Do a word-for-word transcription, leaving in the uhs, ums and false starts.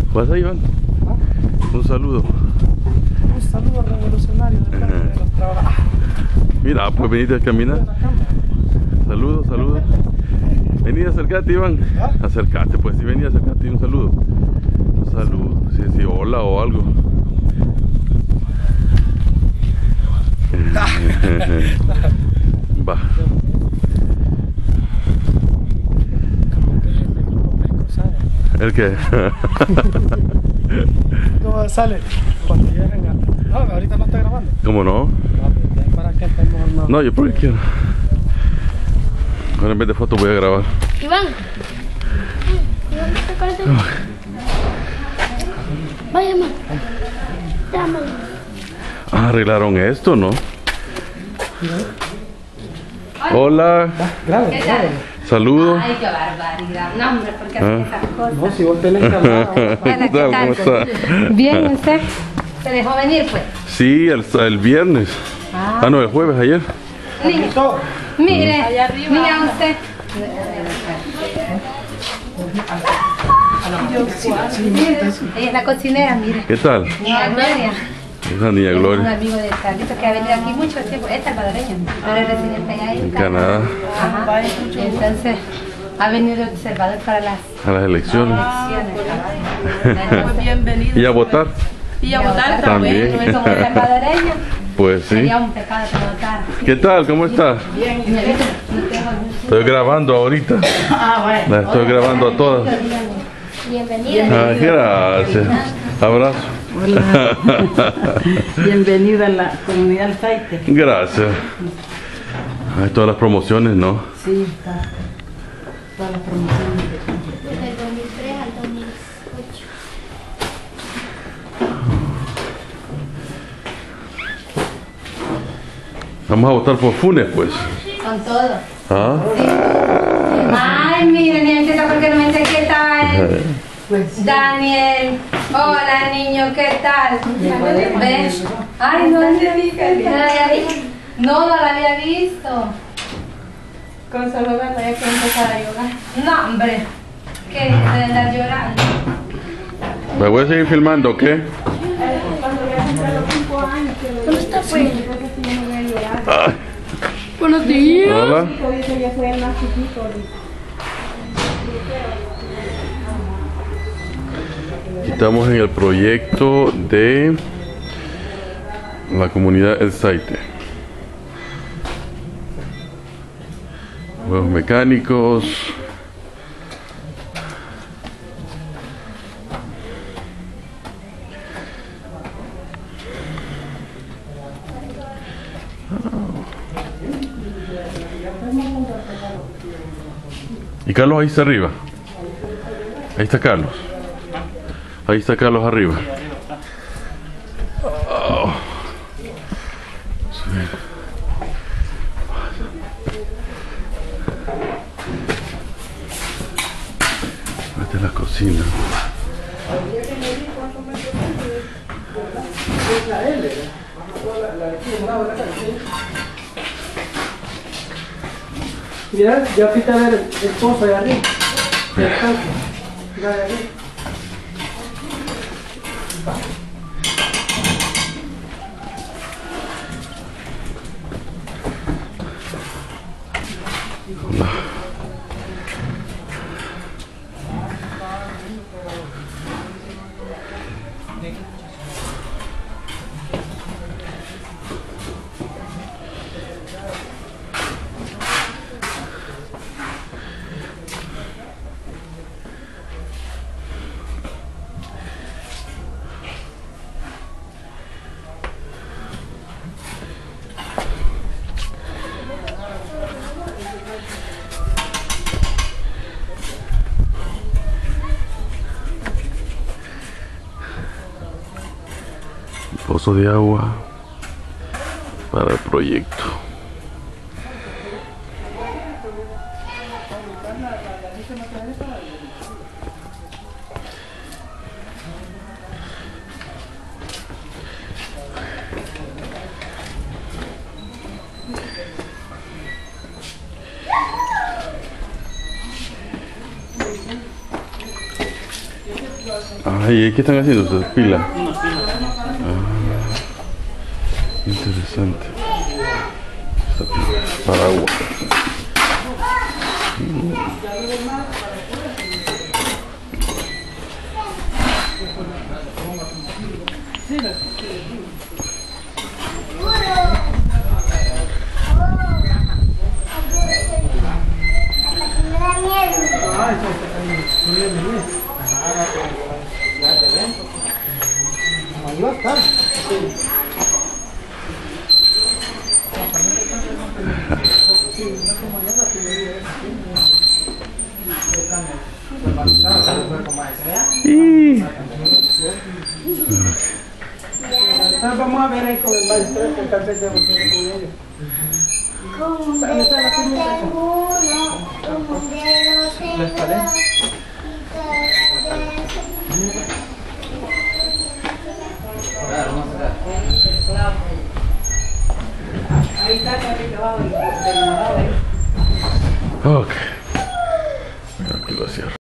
¿Vas ahí, Iván? ¿Ah? Un saludo. Un saludo revolucionario de parte de los trabajadores. Mira, pues venite a caminar. Saludos, saludos. Vení, acércate, Iván. ¿Ah? Acércate, pues, si vení, acércate y un saludo. Un saludo, sí, sí, hola o algo. Va. ¿El qué? ¿Cómo sale? Cuando lleguen a... No, ahorita no está grabando. ¿Cómo no? No, para que estemos más... No, yo por aquí quiero. Ahora en vez de foto voy a grabar. Iván. Iván, ¿te acuerdas? Vaya, mamá. Dámelo. Ah, arreglaron esto, ¿no? Hola. Grave, grave. Saludo. Ay, qué barbaridad. No, hombre, ¿por qué Ah. haces esas cosas? No, si vos tenés calmado. ¿Qué tal? ¿Cómo está? Bien, ¿usted? ¿Se dejó venir, pues? Sí, el, el viernes. Ah. Ah, no, el jueves, ayer. Mire, allá arriba. Mira usted. Ella es la cocinera, mire. ¿Qué tal? Niña Gloria. Esa niña Es un Gloria. amigo de Carlito que ha venido aquí mucho tiempo. Es salvadoreño, pero es residente allá en En Canadá. Ajá. Entonces, ha venido de El Salvador para las A las elecciones. elecciones. Bienvenido. ¿Y a votar? Y a votar También. también. Como salvadoreño, Pues sí. sería un pecado que votara. ¿Qué tal? ¿Cómo está? Estoy grabando ahorita. Ah, bueno. La estoy grabando a todas. Bienvenida. Ah, gracias. Abrazo. Hola. Bienvenido a la comunidad del Saite. Gracias. Hay todas las promociones, ¿no? Sí, está. Todas las promociones. Desde el dos mil tres al dos mil ocho. Vamos a votar por Funes, pues. Con todo. ¿Ah? Ay, mire, niñita, ¿por qué no me dice qué tal? Pues, Daniel. Hola, niño, ¿qué tal? ¿Ves? Ay, no, no la había visto. No, no la había visto. Con solo verla ya que empezar a llorar. No, hombre. ¿Qué? De andar llorando. ¿Me voy a seguir filmando o qué? ¿Dónde está pues? Ay. Buenos días. Hola. Estamos en el proyecto de la comunidad El Saite. Juegos mecánicos. Y Carlos ahí está arriba. Ahí está Carlos. Ahí está Carlos arriba. Oh. Sí. Esta es la cocina. Mira, ya fuiste a ver el, el pozo de arriba. El tanque. Mira de arriba. Pozo de agua para el proyecto. Ay, ¿qué están haciendo ustedes? Pila. Ah, interesante. Esta pila es para agua. Mm. Y... Vamos a ver ahí con el maestro que está haciendo con ellos. Como un dedo tengo uno, como un dedo tengo dos. Ahí está el acabado del morado. Ok. Aquí lo cierro.